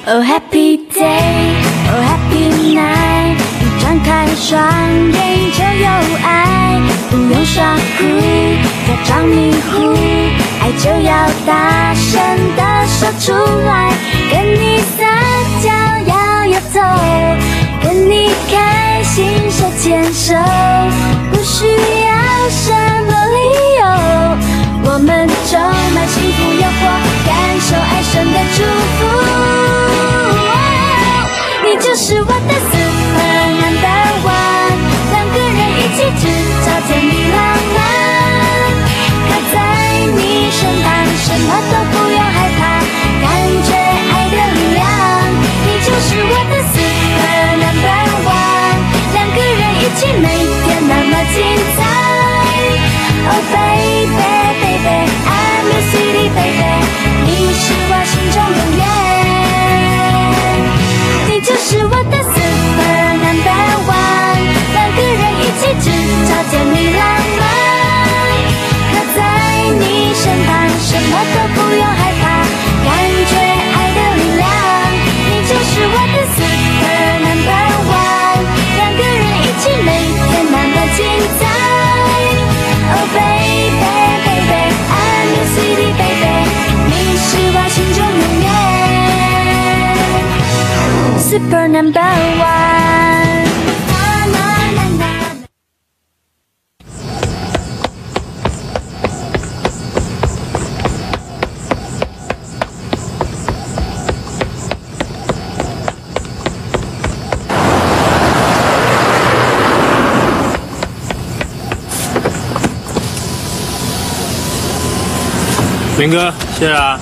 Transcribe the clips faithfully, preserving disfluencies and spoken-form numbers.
Oh happy day, oh happy night， 你张开双眼就有爱，不用耍酷，假装迷糊，爱就要大声地说出来，跟你撒娇摇摇头，跟你开心手牵手，不需要什么理由，我们充满幸福诱惑，感受爱神的祝福。你就是我的 super number one， 两个人一起制造甜蜜浪漫，靠在你身旁，什么都不用害怕，感觉爱的力量。你就是我的 super number one， 两个人一起每天那么精彩。Oh baby baby I'm your city baby， 你是我心中永远，你就是我的 super number one， 两个人一起制造甜蜜浪漫，靠在你身旁，什么都不用害怕，感觉爱的力量。你就是我的 super number one， 两个人一起每天那么精彩。Oh baby baby I'm your city baby， 你是我心中永远 super number one。 林哥，谢谢啊。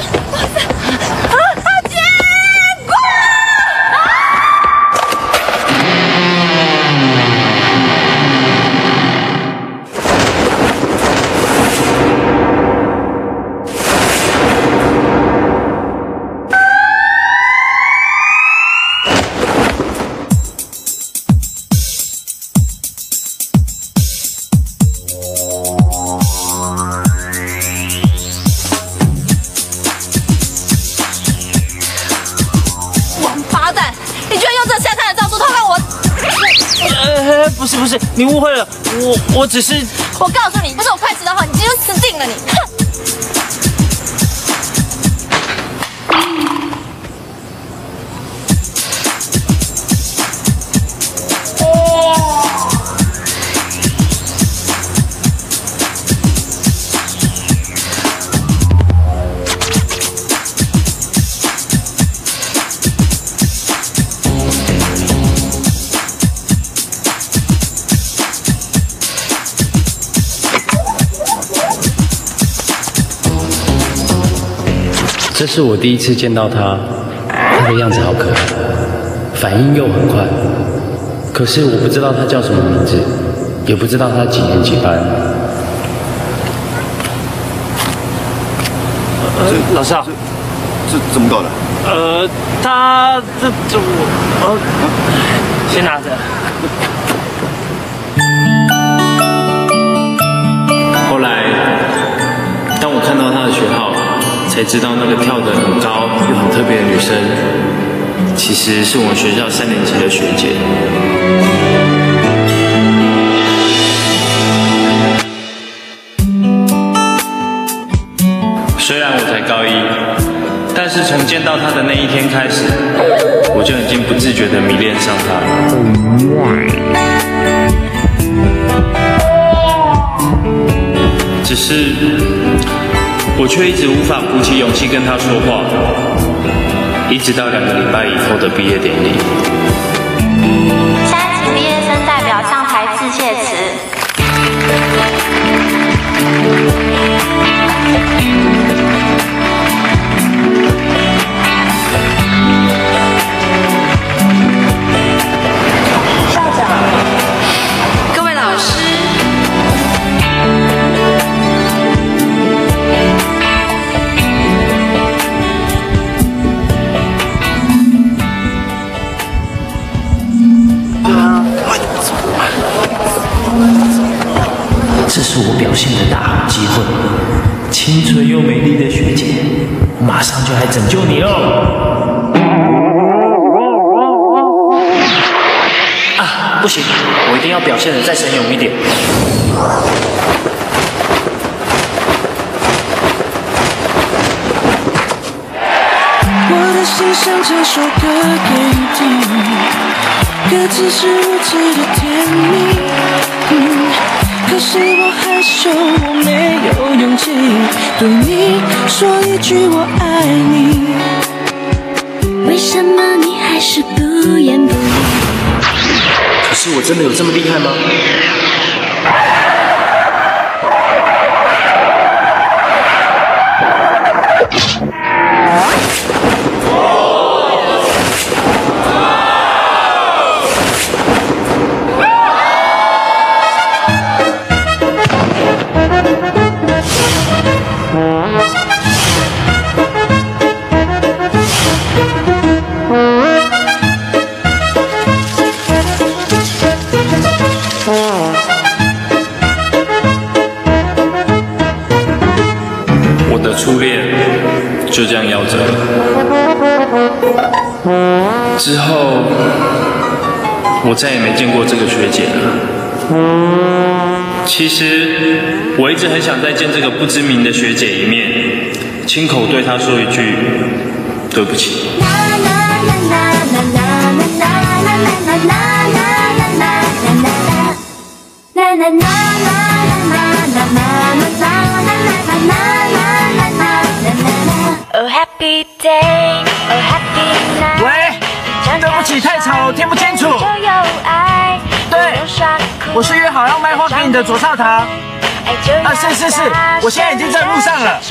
不是不是，你误会了，我我只是…… 我告诉你，不是我快迟到好，你今天就死定了你！哼！ 这是我第一次见到他，他的样子好可爱，反应又很快。可是我不知道他叫什么名字，也不知道他几年几班。 呃，老师啊， 这怎么搞的？ 呃，他这这我呃，先拿着。后来，当我看到他的学号，才知道那个跳得很高又很特别的女生，其实是我们学校三年级的学姐。虽然我才高一，但是从见到她的那一天开始，我就已经不自觉地迷恋上她了。只是我却一直无法鼓起勇气跟她说话，一直到两个礼拜以后的毕业典礼。 三级毕业生代表上台致谢词。 校长，各位老师。 这是我表现的大好机会，清纯又美丽的学姐，我马上就来拯救你喽！ 不行，我一定要表现得再神勇一点。 我的心像这首歌给你听，歌词是如此的甜蜜，嗯，可是我害羞，我没有勇气对你说一句我爱你。 为什么你还是不言不语？ 可是我真的有这么厉害吗？我的初恋就这样夭折了。之后，我再也没见过这个学姐了。其实，我一直很想再见这个不知名的学姐一面，亲口对她说一句对不起。 Oh happy day, oh happy night。 喂，对不起，太吵了，我听不清楚。对，我是约好要卖花给你的左少堂。啊，是是是，我现在已经在路上了。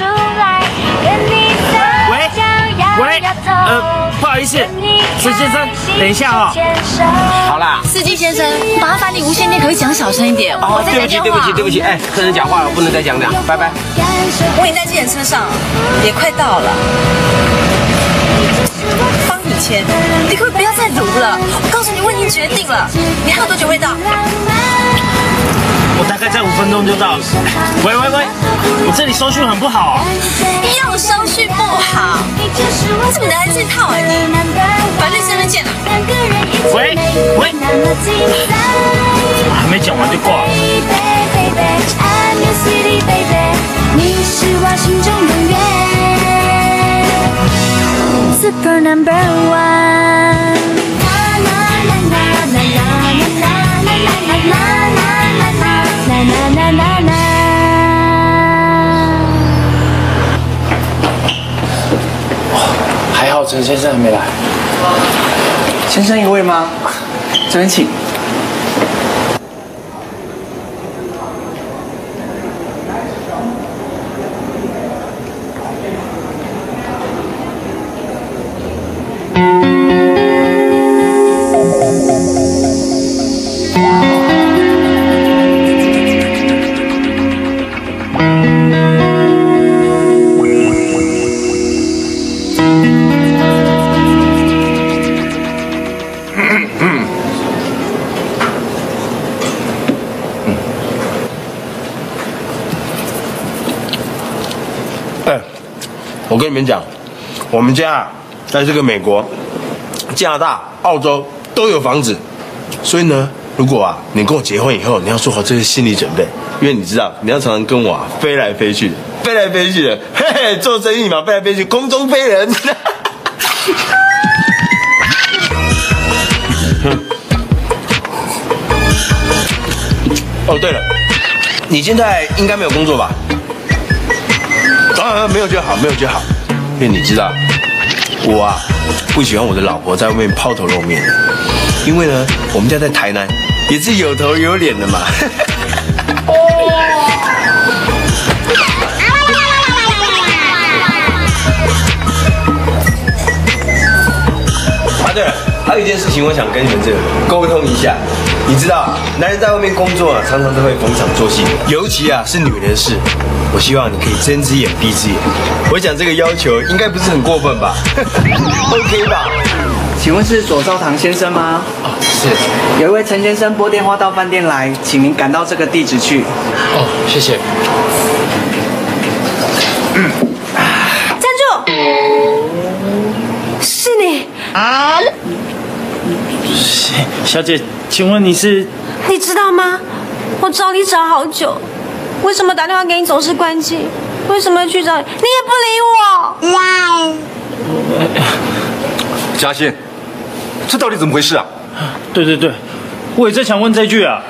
喂，喂，呃，不好意思，石先生，等一下哦。好啦， 司机先生，麻烦你无线电可以讲小声一点，我在对不起，对不起，对不起，哎，客人讲话了，我不能再讲讲，拜拜。 我已经在计程车上，也快到了。帮你签，你可不可以不要再撸了？我告诉你，我已经决定了。你还有多久会到？ 我大概在五分钟就到了。喂喂喂，我这里收讯很不好哦。 又收讯不好，你怎么来这套啊你？法律身份见了。 喂喂，我还没讲完就挂了。 你是我心中永远 Super Number One。 还好陈先生还没来。 先生一位吗？这边请。 我跟你们讲，我们家在这个美国、加拿大、澳洲都有房子，所以呢，如果啊你跟我结婚以后，你要做好这些心理准备，因为你知道你要常常跟我啊飞来飞去，飞来飞去的，嘿嘿，做生意嘛，飞来飞去，空中飞人。哦，对了，你现在应该没有工作吧？啊，没有就好，没有就好，因为你知道，我啊不喜欢我的老婆在外面抛头露面，因为呢，我们家在台南也是有头有脸的嘛。啊，对了，还有一件事情，我想跟你们这个沟通一下。你知道，男人在外面工作啊，常常都会逢场作戏，尤其啊是女人的事。我希望你可以睁只眼闭只眼。我想这个要求应该不是很过分吧？OK 吧？ 请问是左少堂先生吗？ 哦，是。 有一位陈先生拨电话到饭店来，请您赶到这个地址去。 哦，谢谢。 嗯。站住！是你啊！ 是。 小姐，请问你是？ 你知道吗？我找你找好久，为什么打电话给你总是关机？为什么去找你，你也不理我？ 嘉欣，这到底怎么回事啊？ 对对对，我也在想问这句啊。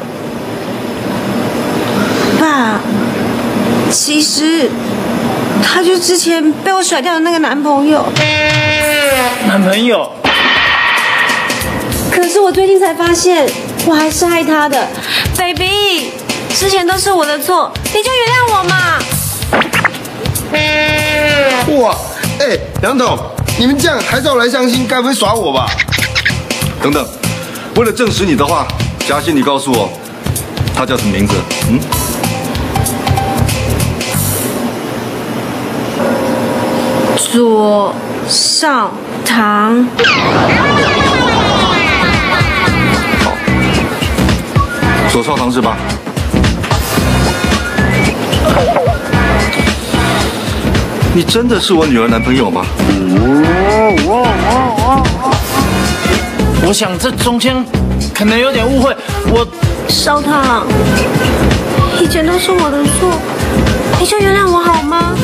爸，其实他就之前被我甩掉的那个男朋友。 男朋友？ 可是我最近才发现，我还是爱他的 ，baby， 之前都是我的错，你就原谅我嘛。 哇，哎、欸，杨董，你们这样还是要来相亲，该不会耍我吧？ 等等，为了证实你的话，嘉欣，你告诉我，他叫什么名字？嗯？ 左少棠。 好，左少棠是吧？你真的是我女儿男朋友吗？ 我想这中间可能有点误会。我少棠，以前都是我的错，你就原谅我好吗？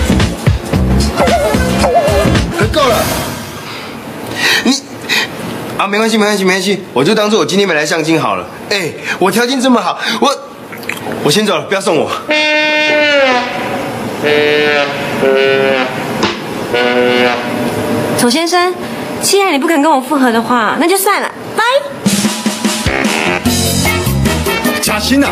够了，你啊，没关系，没关系，没关系，我就当做我今天没来相亲好了。哎、欸，我条件这么好，我我先走了，不要送我。 左先生，既然你不肯跟我复合的话，那就算了，拜。 嘉欣啊！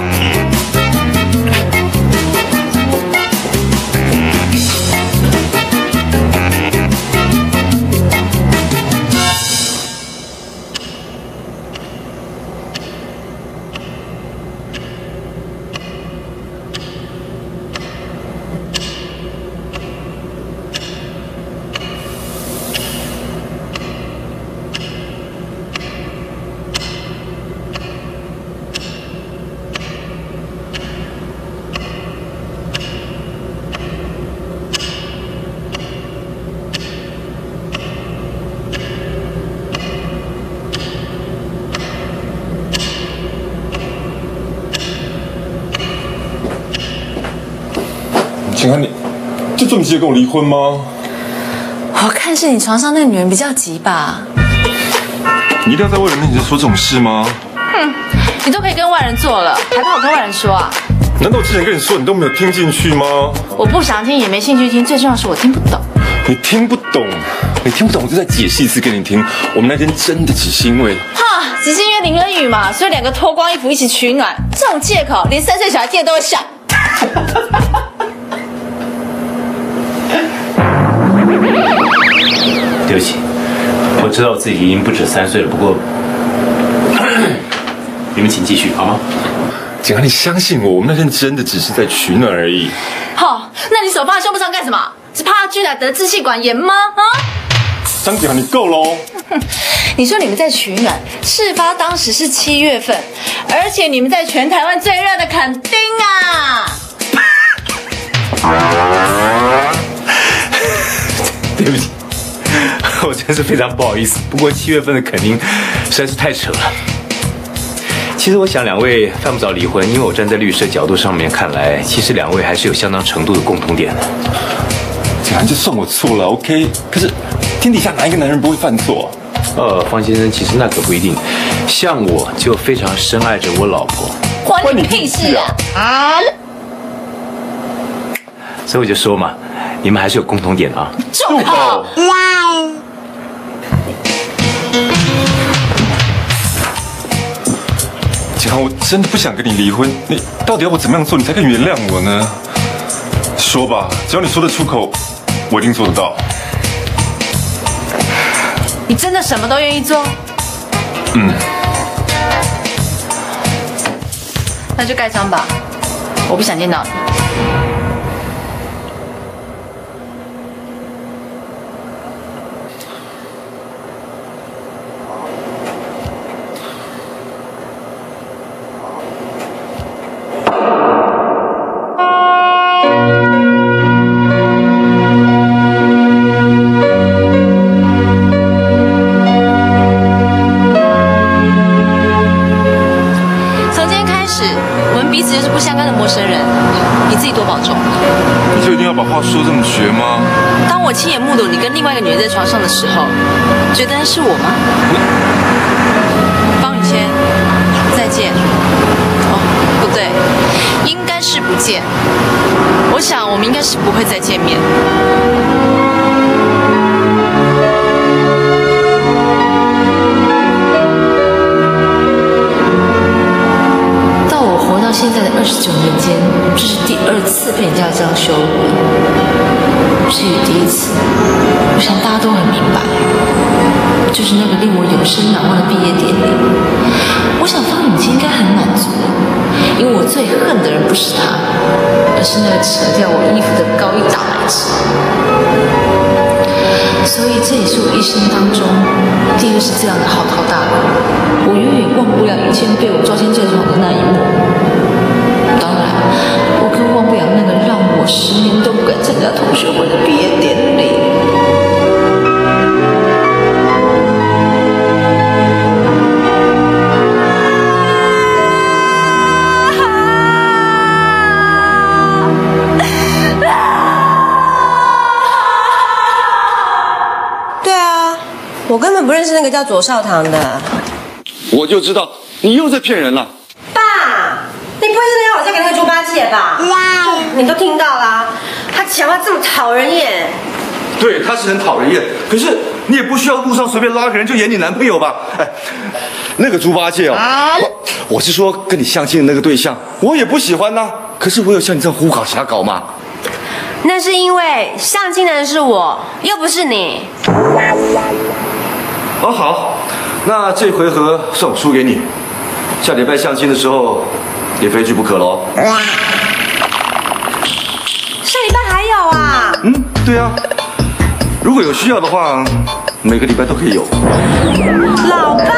请看你，就这么急着跟我离婚吗？ 我看是你床上那个女人比较急吧。 你一定要在外人面前说这种事吗？ 哼，你都可以跟外人做了，还怕我跟外人说啊？ 难道我之前跟你说你都没有听进去吗？ 我不想听，也没兴趣听，最重要的是我听不懂。 你听不懂，你听不懂，我就再解释一次给你听。我们那天真的只是因为…… 哈，只是因为淋了雨嘛，所以两个脱光衣服一起取暖，这种借口连三岁小孩听都会笑。 对不起，我知道我自己已经不止三岁了，不过你们请继续好吗？ 景涵，你相信我，我们那天真的只是在取暖而已。 好，那你手放在胸部上干什么？是怕他居然得支气管炎吗？啊！ 张景涵，你够喽！ 你说你们在取暖，事发当时是七月份，而且你们在全台湾最热的垦丁啊！ 对不起，我真是非常不好意思。不过七月份的垦丁实在是太扯了。其实我想两位犯不着离婚，因为我站在律师的角度上面看来，其实两位还是有相当程度的共同点的。 景涵，就算我错了 ，OK？ 可是天底下哪一个男人不会犯错？ 呃，方先生，其实那可不一定。像我就非常深爱着我老婆， 关你屁事啊！啊！ 所以我就说嘛，你们还是有共同点啊。 住口！ 景涵，我真的不想跟你离婚，你到底要我怎么样做，你才可以原谅我呢？说吧，只要你说得出口，我一定做得到。 你真的什么都愿意做？ 嗯。 那就盖章吧，我不想见到你。 你就一定要把话说这么绝吗？ 当我亲眼目睹你跟另外一个女人在床上的时候，觉得是我吗？方宇谦，再见。哦，不对，应该是不见。我想我们应该是不会再见面。到我活到现在的二十九年间，这是第二次被人家这样羞辱了。至于第一次，我想大家都很明白，就是那个令我永生难忘的毕业典礼。我想方允琪应该很满足，因为我最恨的人不是他，而是那个扯掉我衣服的高一大奶子。所以这也是我一生当中第二次这样的嚎啕大哭。我永远忘不了以前被我抓进这床的那一幕。当然，我更忘不了那个让我十年都不敢参加同学会的毕业典礼。 对啊，我根本不认识那个叫左少棠的。 我就知道你又在骗人了。 爸，你不会真的要我嫁给那个猪八戒吧？你都听到啦，他讲话这么讨人厌。 对，他是很讨人厌，可是你也不需要路上随便拉个人就演你男朋友吧？哎，那个猪八戒哦，啊、我, 我是说跟你相亲的那个对象，我也不喜欢呐、啊。可是我有像你这样胡搞瞎搞吗？ 那是因为相亲的人是我，又不是你。 哦，好，那这回合算我输给你。下礼拜相亲的时候，也非去不可喽。 下礼拜还有啊？ 嗯，对啊。如果有需要的话，每个礼拜都可以有。 老爸，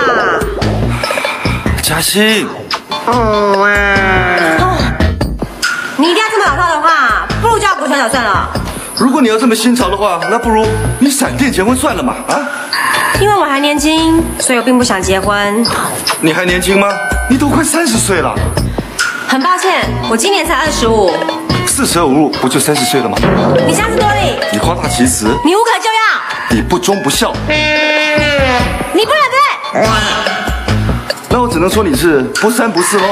嘉欣。 哦啊。哦，你一定要这么老套的话，不如叫我补小小算了。 如果你要这么新潮的话，那不如你闪电结婚算了嘛，啊？ 因为我还年轻，所以我并不想结婚。 你还年轻吗？你都快三十岁了。 很抱歉，我今年才二十五。 四舍五入不就三十岁了吗？ 你相思多虑， 你夸大其词， 你无可救药， 你不忠不孝， 你不能对。 那我只能说你是不三不四喽。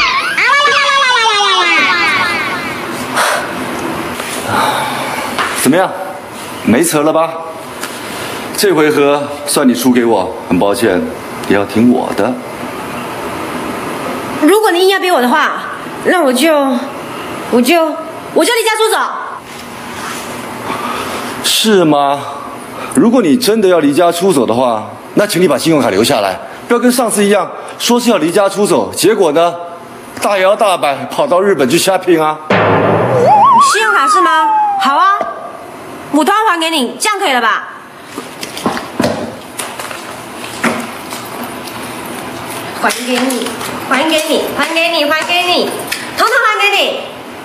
怎么样，没辙了吧？这回合算你输给我，很抱歉，也要听我的。 如果你硬要逼我的话，那我就，我就，我就离家出走。 是吗？如果你真的要离家出走的话，那请你把信用卡留下来，不要跟上次一样，说是要离家出走，结果呢，大摇大摆跑到日本去 shopping 啊。 信用卡是吗？好啊，我通通还给你，这样可以了吧？还给你，还给你，还给你，还给你，统统还给你。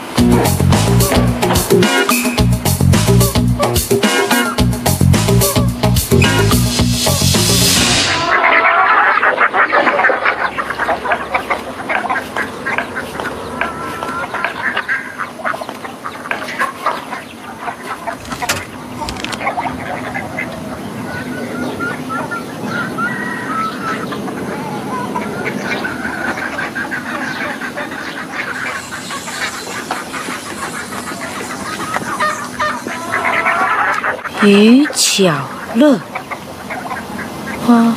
于巧乐，花。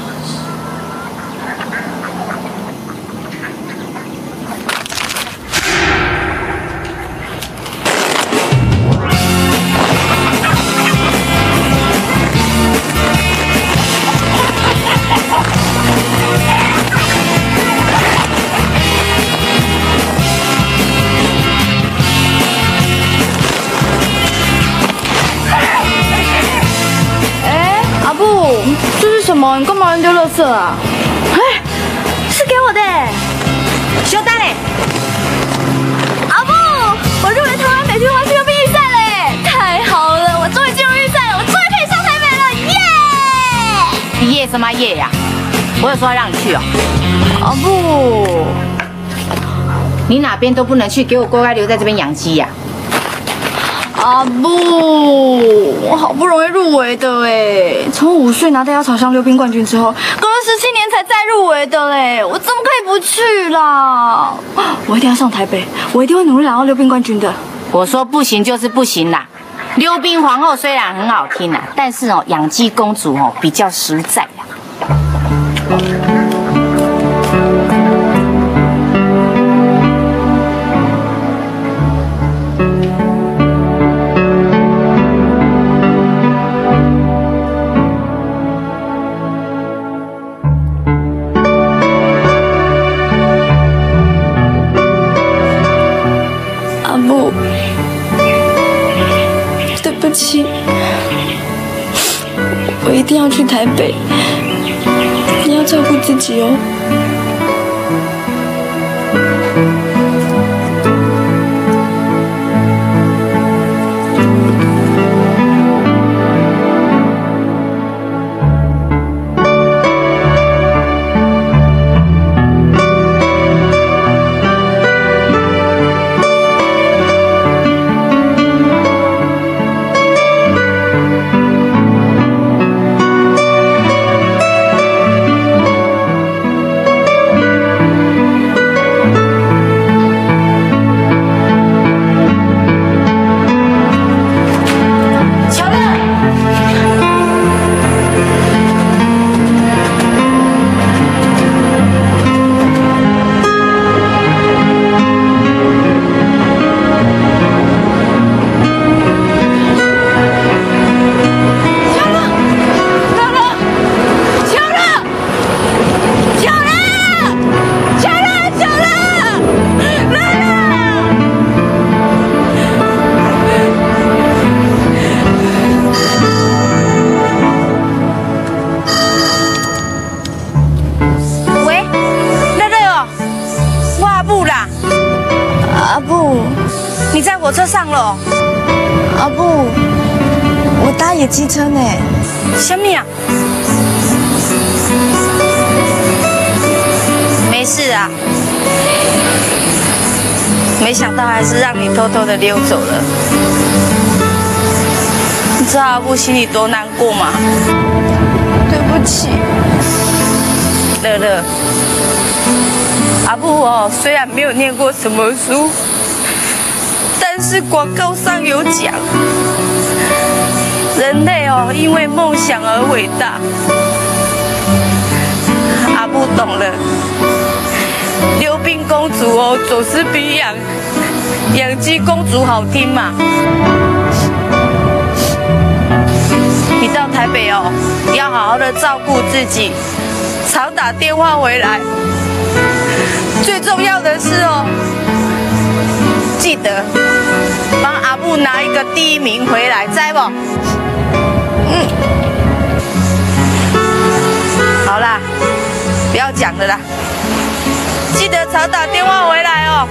什么？你干嘛扔丢垃圾啊？ 哎，是给我的，修蛋嘞！ 阿布，我入围台湾美剧花絮溜冰预赛嘞！太好了，我终于进入预赛了，我终于可以上台北了，耶！ 你耶什么耶呀？我有说要让你去哦。 阿布， 你哪边都不能去，给我乖乖留在这边养鸡呀！ 阿布，我好不容易入围的哎，从五岁拿到妖草乡溜冰冠军之后，隔了十七年才再入围的嘞，我怎么可以不去啦？我一定要上台北，我一定会努力拿到溜冰冠军的。 我说不行就是不行啦。溜冰皇后虽然很好听啦，但是哦，养鸡公主哦比较实在啦。 阿布，对不起，我一定要去台北，你要照顾自己哦。 你在火车上了？ 阿布，我搭野机车呢。 什么啊？没事啊。没想到还是让你偷偷的溜走了。你知道阿布心里多难过吗？ 对不起， 乐乐。阿布哦，虽然没有念过什么书。但是广告上有讲，人类哦，因为梦想而伟大。阿布懂了，溜冰公主哦，总是比养养鸡公主好听嘛。你到台北哦，要好好的照顾自己，常打电话回来。最重要的是哦。记得帮阿布拿一个第一名回来，知不？嗯，好啦，不要讲了啦，记得常打电话回来哦。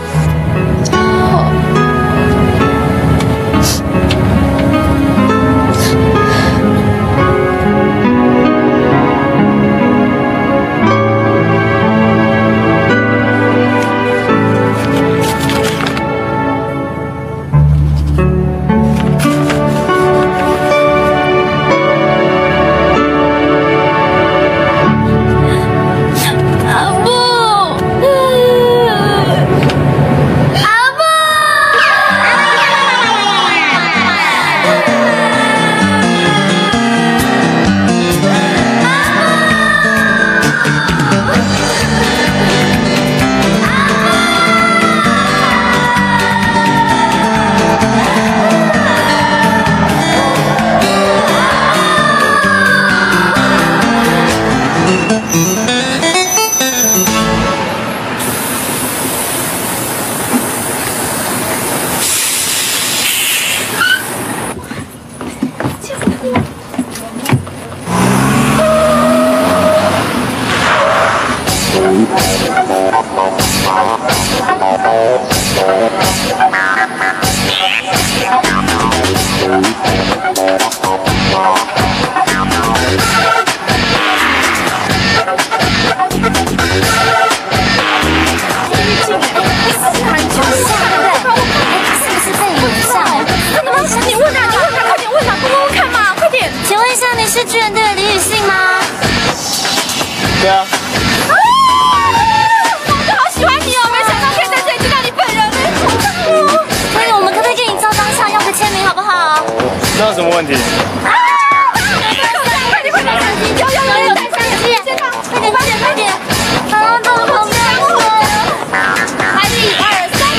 巨人队的李雨信吗？ 对啊。 啊！我好喜欢你哦，没想到可以在这里见到你本人呢。所以我们可不可以跟你照张相，要个签名好不好？ 那有什么问题？ 啊！快点快点，有有有有，带相机，先放，快点快点快点。啊，都好难过。来，一二三。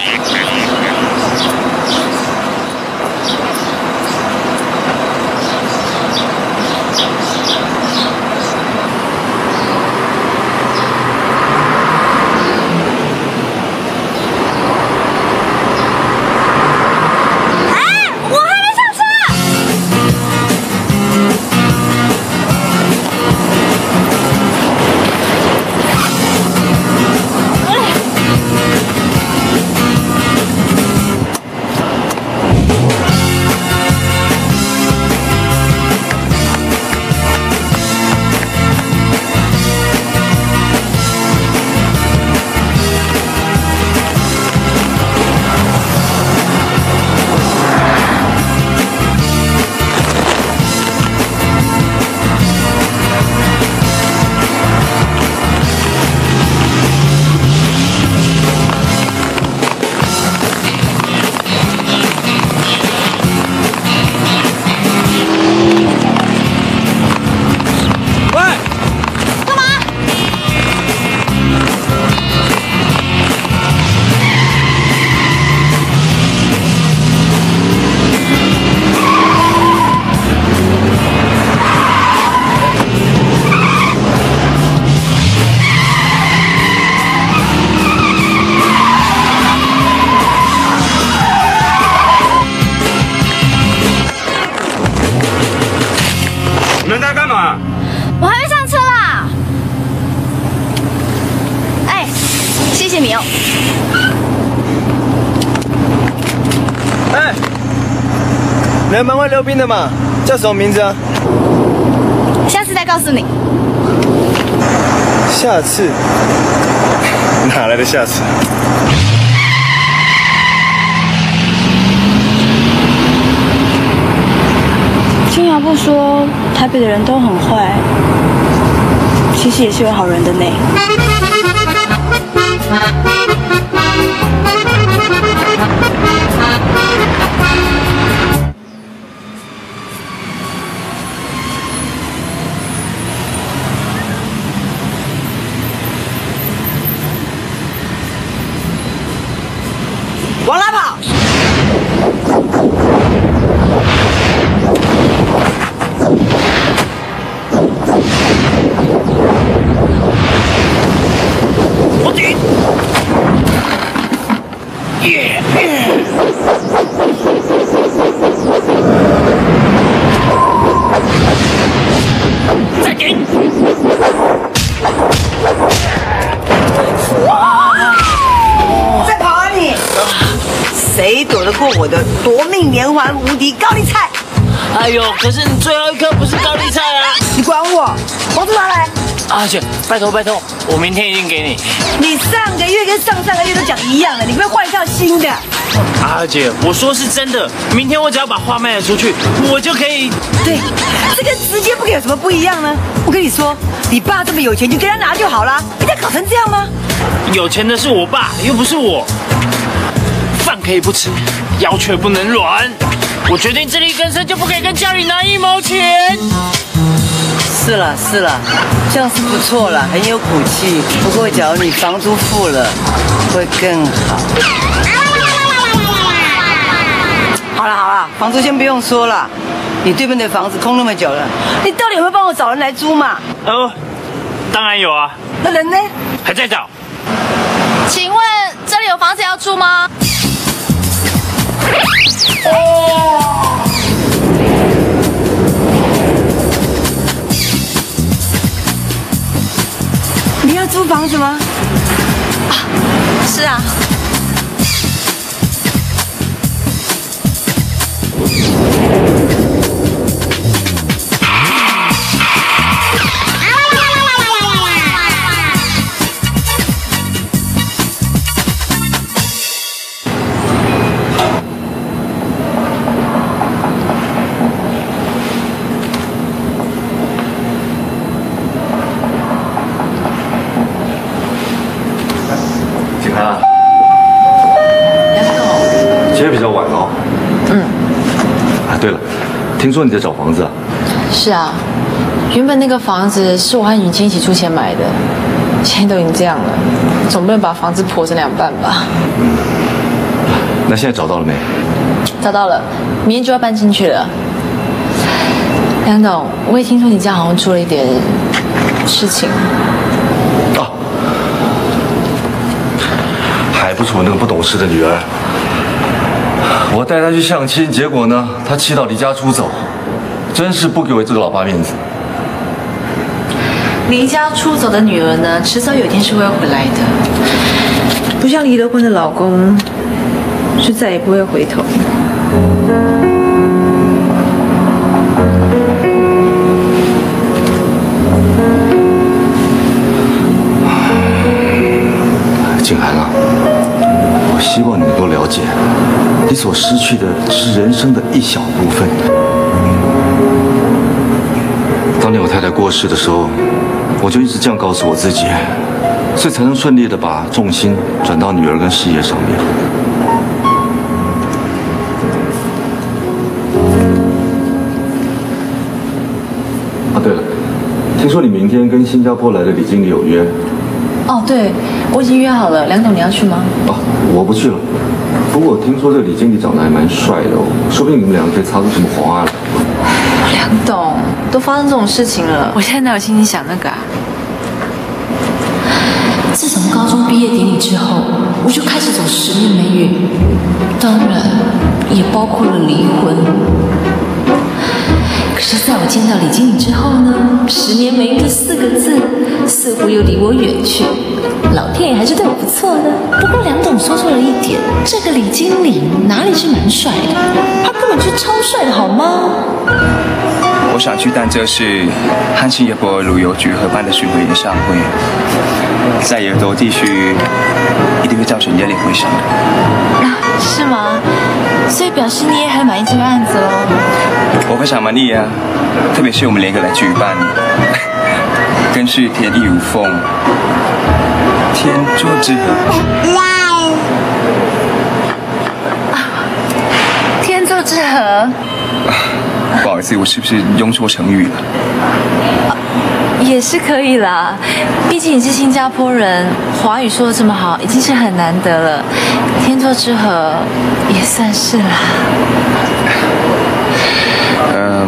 你们在干嘛？ 我还没上车啦。哎，谢谢你哦。 哎，你还蛮会溜冰的嘛？叫什么名字啊？ 下次再告诉你。 下次？哪来的下次？ 君瑶不说台北的人都很坏，其实也是有好人的呢。 往哪跑？ 我顶！耶！再顶！ 再跑啊你！谁躲得过我的夺命连环无敌高丽菜？ 哎呦，可是你最后一颗不是高丽菜啊！ 你管我？黄猪拿来！ 阿姐，拜托拜托，我明天一定给你。 你上个月跟上上个月都讲一样的，你不要换一套新的。 阿姐，我说是真的，明天我只要把画卖了出去，我就可以。 对，这跟直接不给有什么不一样呢？我跟你说，你爸这么有钱，就跟他拿就好啦，你得搞成这样吗？ 有钱的是我爸，又不是我。饭可以不吃，腰却不能软。我决定自力更生，就不可以跟家里拿一毛钱。 是了是了，这样是不错了，很有骨气。不过假如你房租付了，会更好。好了好了，房租先不用说了。你对面的房子空那么久了，你到底有没有帮我找人来租嘛？ 哦，当然有啊。 那人呢？ 还在找。 请问这里有房子要住吗？ 你要租房子吗？ 啊，是啊。 对了，听说你在找房子啊？ 是啊，原本那个房子是我和允清一起出钱买的，现在都已经这样了，总不能把房子破成两半吧？ 那现在找到了没？ 找到了，明天就要搬进去了。梁董，我也听说你家好像出了一点事情。 啊，还不是我那个不懂事的女儿。我带她去相亲，结果呢，她气到离家出走，真是不给我这个老爸面子。 离家出走的女儿呢，迟早有一天是会回来的，不像离了婚的老公，是再也不会回头。 景涵啊，我希望你能够了解，你所失去的只是人生的一小部分。当年我太太过世的时候，我就一直这样告诉我自己，所以才能顺利的把重心转到女儿跟事业上面。啊，对了，听说你明天跟新加坡来的李经理有约。 哦，对，我已经约好了。梁董，你要去吗？ 啊，我不去了。不过我听说这个李经理长得还蛮帅的哦，说不定你们两个可以擦出什么火花来。 梁董，都发生这种事情了，我现在哪有心情想那个啊？自从高中毕业典礼之后，我就开始走十年霉运，当然也包括了离婚。可是在我见到李经理之后呢，十年霉运这四个字似乎又离我远去。老天爷还是对我不错的。不过梁董说错了一点，这个李经理哪里是蛮帅的，他根本就超帅的好吗？ 我想去，但这是和新加坡旅游局合办的巡回演唱会，在亚洲地区一定会造成热烈回响的。 啊，是吗？所以表示你也很满意这个案子喽？ 我非常满意啊，特别是我们联合来举办，更是天衣无缝，天作之合。 天作之合。 不好意思，我是不是用错成语了？ 也是可以啦，毕竟你是新加坡人，华语说的这么好，已经是很难得了。天作之合也算是啦。 嗯，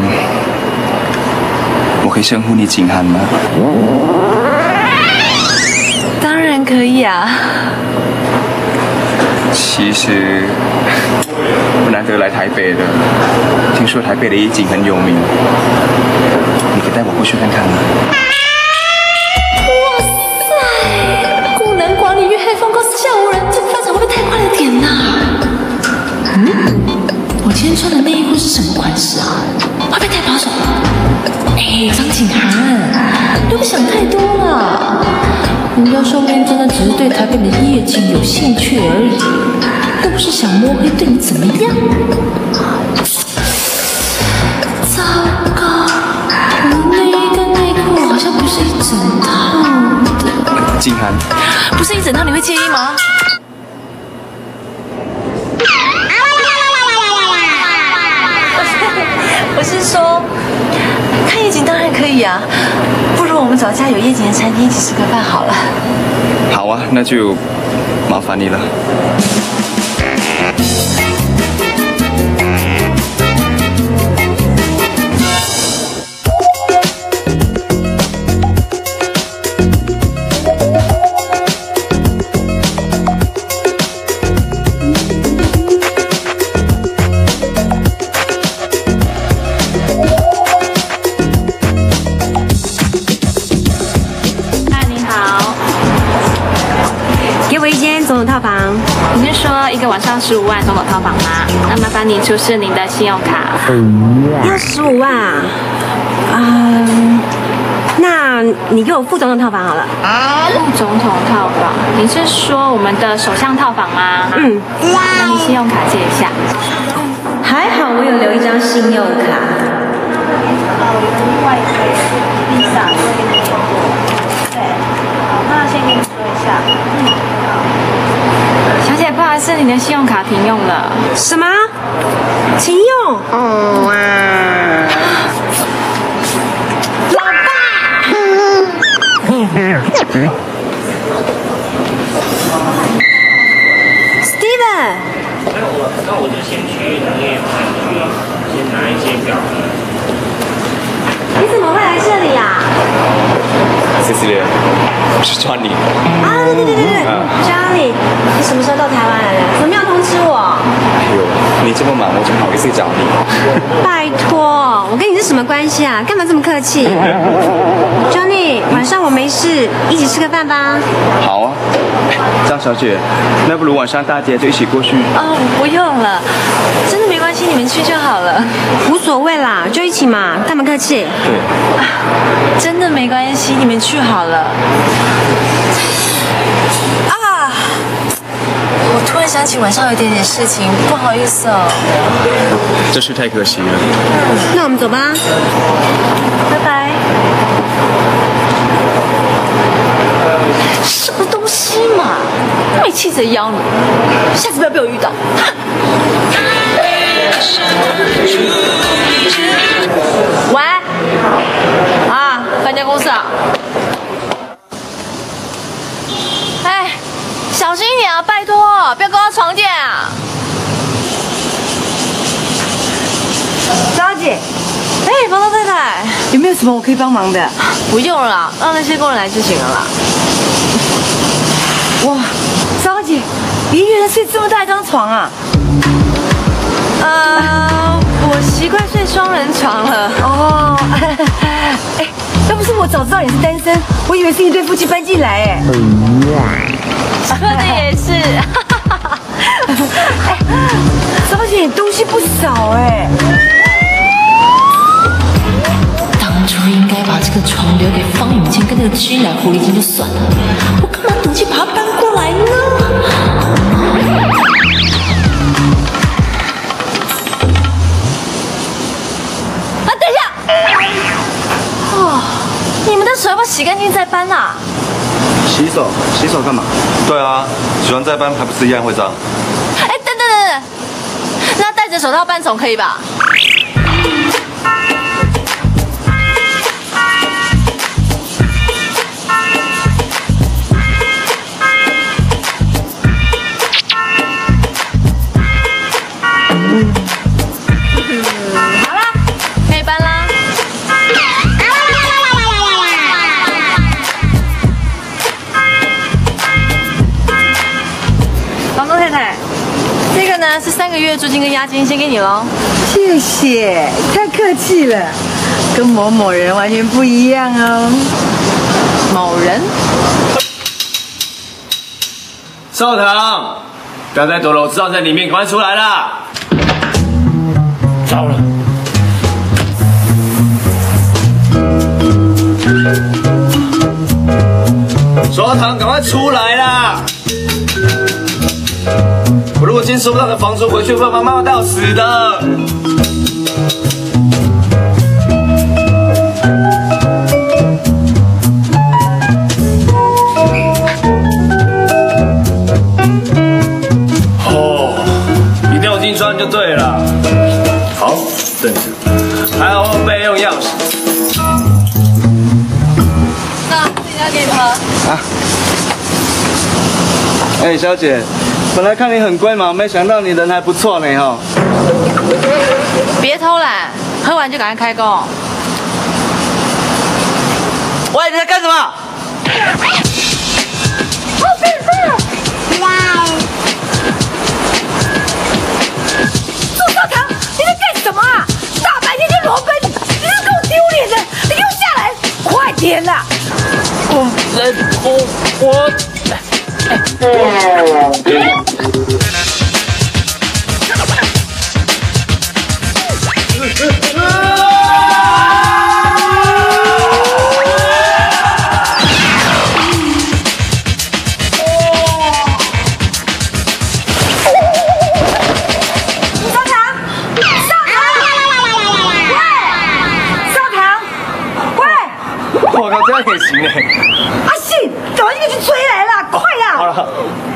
我可以称呼你景涵吗？ 当然可以啊。 其实我难得来台北的，听说台北的夜景很有名，你可以带我过去看看吗？ 哇塞！顾南管理越黑风高四下无人，这个发展会不会太快了点呐？嗯，我今天穿的内衣裤是什么款式啊？会不会太保守？哎，张景涵，你不想太多了。人家说不定真的只是对台北的夜景有兴趣而已，又不是想摸黑对你怎么样。糟糕，我内衣跟内裤好像不是一整套的。 景涵， 不是一整套，你会介意吗？我是说，看夜景当然可以啊，不如我们找家有夜景的餐厅一起吃个饭好了。 好啊，那就麻烦你了。 套房， 你是说一个晚上十五万总统套房吗？那麻烦你出示您的信用卡。 要十五万啊？嗯，那你给我副总统套房好了。 副总统套房，你是说我们的首相套房吗？ 嗯。 那你信用卡借一下。 还好我有留一张信用卡。 另外一个 Visa 对，好，那先跟你说一下。嗯。小姐，不好意思，你的信用卡停用了。 什么？停用？哦， 思了，我是 Johnny。 啊，对对对对对 ，Johnny，你什么时候到台湾来的？怎么没有通知我？ 哎呦，你这么忙，我怎么好意思找你？ 拜托，我跟你是什么关系啊？干嘛这么客气 ？Johnny， 晚上我没事，一起吃个饭吧。 好啊，张小姐，那不如晚上大家就一起过去。 哦，不用了，真的没关系，你们去就好了。 无所谓啦，就一起嘛，干嘛客气？ 对， 真的没关系，你们去好了。啊！我突然想起晚上有点点事情，不好意思哦。 真是太可惜了。 那我们走吧。 拜拜。什么东西嘛？没气质邀你，下次不要被我遇到。喂，啊，搬家公司啊。哎，小心一点啊，拜托，不要勾到床垫啊。 张姐， 哎，房东太太， 有没有什么我可以帮忙的？ 不用了啦，让那些工人来就行了啦。 哇，张姐，你一个人睡这么大一张床啊？ 呃，我习惯睡双人床了。 哦，哎，要不是我早知道你是单身，我以为是一对夫妻搬进来哎。 说的也是。 哎，张姐，你东西不少哎。 当初应该把这个床留给方永谦跟那个居男狐狸精就算了，我干嘛赌气把它搬过来呢？啊，等一下！哦，你们的手要不要洗干净再搬啊？ 洗手，洗手干嘛？对啊，洗完再搬还不是一样会脏？ 哎，等等等等，那戴着手套搬总可以吧？好啦，可以搬啦。房东太太，这个呢是三个月租金跟押金，先给你喽。 谢谢，太客气了，跟某某人完全不一样哦。 某人？ 少棠，不要再躲了，我知道在里面，赶快出来啦！糟了！少棠，赶快出来啦！我如果今天收不到的房租，回去会把妈妈带我死的。进装就对了。好，凳子，还有后备用钥匙。 那自己要给你喝。 啊。哎，小姐，本来看你很乖嘛，没想到你人还不错呢哈。 别偷懒，喝完就赶快开工。 喂，你在干什么？ 好变态！ 少棠，你在干什么啊？大白天就裸奔，你是给我丢脸的！你给我下来，快点啦！ 我我我。这样也行哎！ 阿信，赶快去追来啦，快啦！ 好了。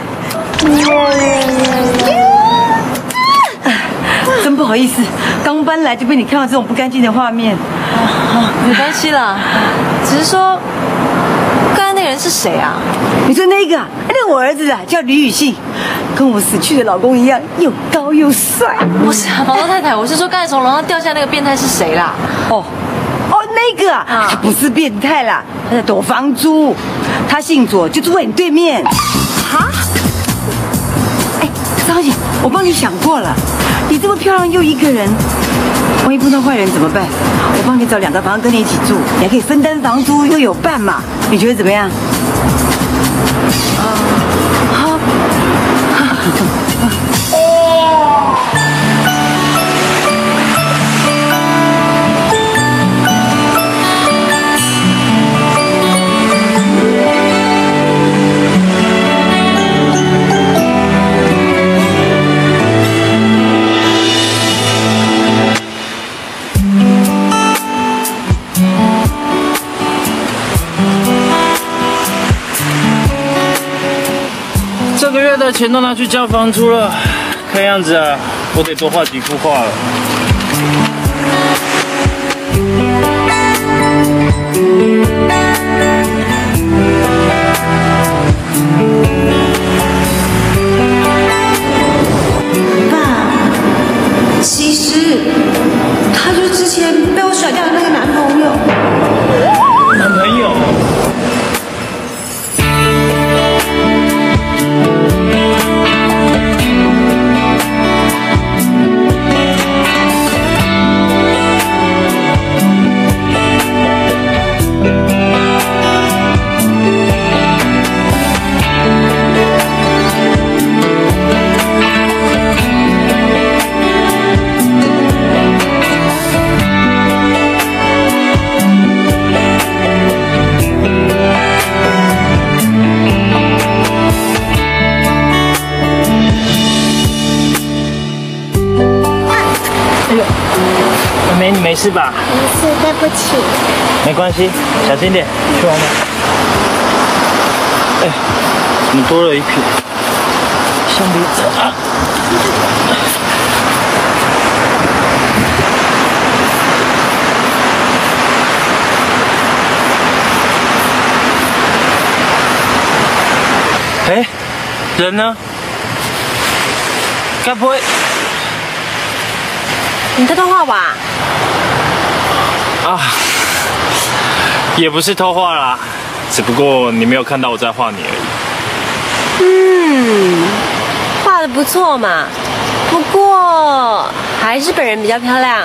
真不好意思，刚搬来就被你看到这种不干净的画面。 啊，没关系啦，只是说，刚才那个人是谁啊？ 你说那个，那我儿子啊，叫李宇信，跟我死去的老公一样，又高又帅。 不是啊，房东太太，我是说刚才从楼上掉下那个变态是谁啦？ 哦。哦， 那个啊，他不是变态啦，他在躲房租。他姓左，就住在你对面。哈？哎，张姐，我帮你想过了，你这么漂亮又一个人，万一碰到坏人怎么办？我帮你找两个房跟你一起住，你还可以分担房租，又有伴嘛？你觉得怎么样？啊，好。 这个月的钱都拿去交房租了，看样子啊，我得多画几幅画了。 爸，其实他就是之前被我甩掉的那个男朋友。 男朋友？妹，你没事吧？ 没事，对不起。 没关系，小心点，去玩吧。哎，怎么多了一瓶橡皮擦啊？哎，人呢？该不会…… 你在偷画吧？ 啊，也不是偷画啦，只不过你没有看到我在画你而已。 嗯，画的不错嘛，不过还是本人比较漂亮。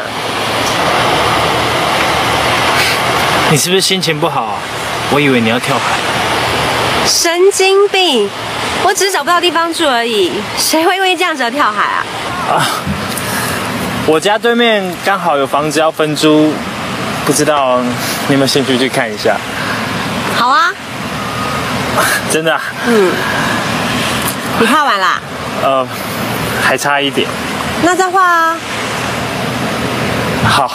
你是不是心情不好啊？我以为你要跳海。 神经病！我只是找不到地方住而已，谁会因为这样子而跳海啊？ 啊，我家对面刚好有房子要分租，不知道你有没有兴趣去看一下？ 好啊。 真的啊？ 嗯。你画完啦？ 呃，还差一点。 那再画啊。 好。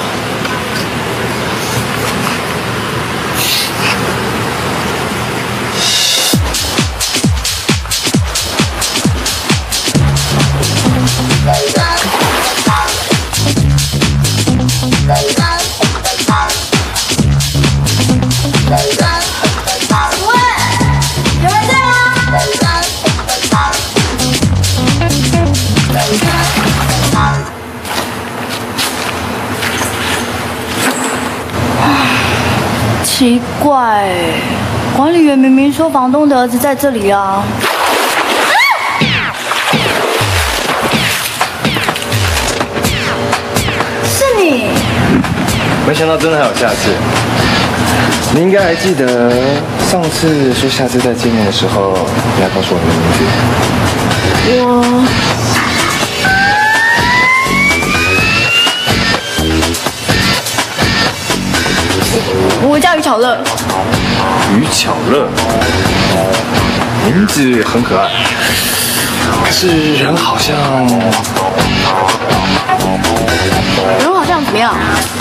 奇怪，管理员明明说房东的儿子在这里啊。是你？ 没想到真的还有下次。你应该还记得上次说下次再见面的时候，你要告诉我你的名字。 我。我叫于巧乐。 于巧乐，名字很可爱，可是人好像…… 人好像怎么样？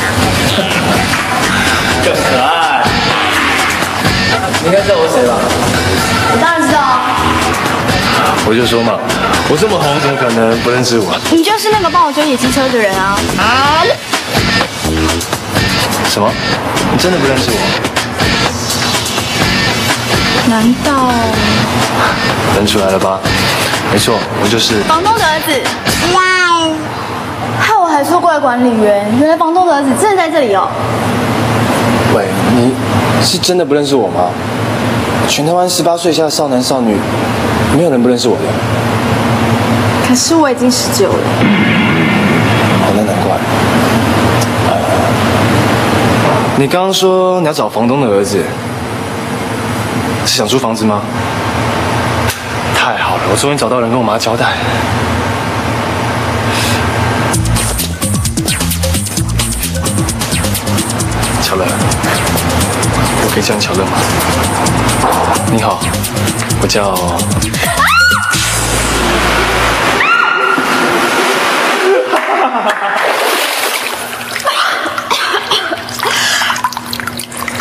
更可爱。 你应该知道我谁吧？ 我当然知道啊。 我就说嘛，我这么红，怎么可能不认识我？ 你就是那个帮我修野鸡车的人啊！啊！ 什么？你真的不认识我？ 难道？ 认出来了吧？没错，我就是房东的儿子。害我还错怪管理员，原来房东的儿子真的在这里哦。 喂，你是真的不认识我吗？全台湾十八岁以下的少男少女，没有人不认识我的。 可是我已经十九了。 哦，那难怪。呃，你刚刚说你要找房东的儿子，是想租房子吗？太好了，我终于找到人跟我妈交代。巧乐，我可以叫你巧乐吗？你好，我叫……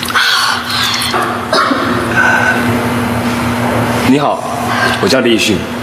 你好，我叫李奕迅。